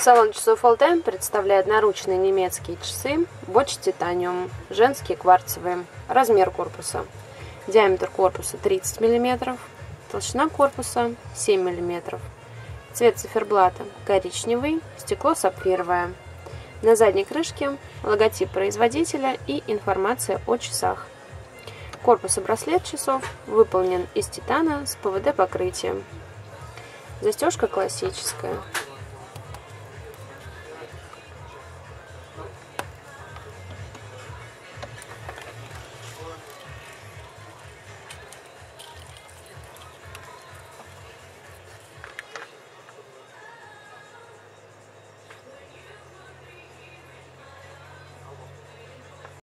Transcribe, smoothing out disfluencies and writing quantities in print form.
Салон часов All-Time представляет наручные немецкие часы Bosch Titanium, женские кварцевые. Размер корпуса. Диаметр корпуса 30 мм, толщина корпуса 7 мм. Цвет циферблата коричневый, стекло сапфировое. На задней крышке логотип производителя и информация о часах. Корпус и браслет часов выполнен из титана с ПВД покрытием. Застежка классическая.